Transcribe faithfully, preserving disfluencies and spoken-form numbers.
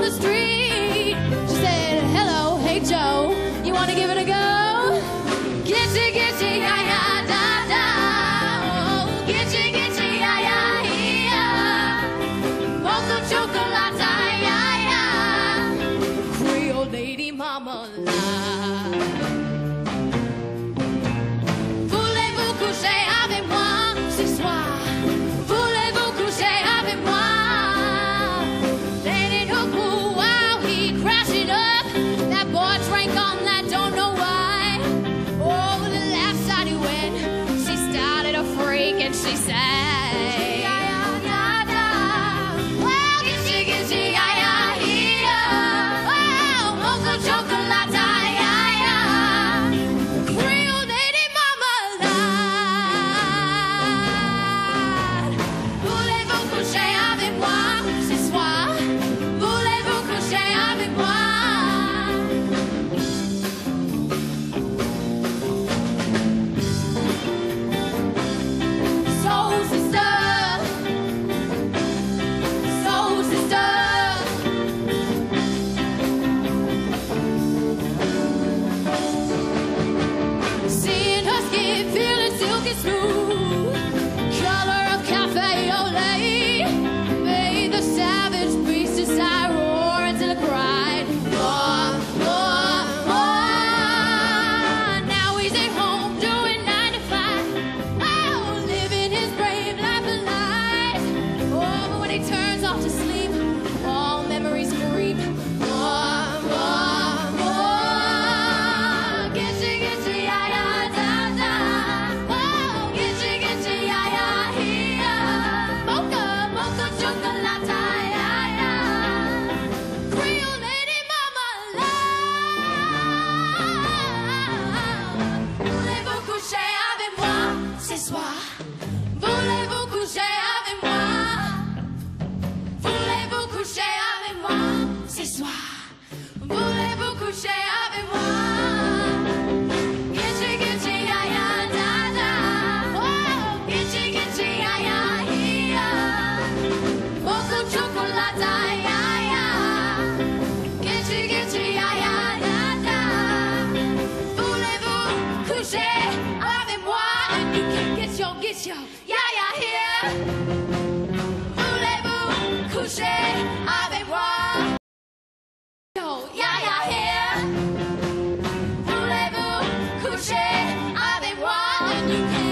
the street. She said, hello, hey Joe, you wanna give it a go? Gitchy, gitchy, ya ya da da. Oh, gitchy, gitchy, ya ya here. Mocha chocolate, ya ya. Creole lady marmalade. Voulez-vous coucher avec moi ce soir? Voulez-vous coucher avec moi? Then it hook, wow, he crashed it up. That boy drank all night, don't know why. Oh, the left side he went. She started a freak and she said, ya ya ya da. Well, gitchy gitchy ya ya here. Well, mocha chocolate ya ya. Creole lady marmalade. Voulez-vous coucher avec moi ce soir? Voulez-vous coucher avec moi? Soul sister, soul sister. Seeing her skin feeling silky smooth, color of cafe au lait, made the savage beast inside roar until it cried, more, more, more. Now he's at home doing nine to five, oh, living his brave life of life. Oh, but when he turns off to sleep, all memories creep. More, more, more. Gitchy, gitchy, ya ya da da. Oh, gitchy, gitchy, ya ya here. Mocha, mocha chocolate, ya ya. Creole lady marmalade. Voulez-vous coucher avec moi ce soir? Voulez-vous coucher avec moi? Voulez-vous coucher avec moi ce soir? Voulez-vous coucher avec moi? Gitchy, gitchy, ya ya da da. Oh, gitchy, gitchy, ya ya here. Mocha chocolate, ya ya. Gitchy, gitchy, ya ya da da. Voulez-vous coucher avec moi? And you can get your, get your, ya ya here. Voulez-vous coucher avec moi? Yo, ya ya here. Voulez-vous coucher avec moi? And you can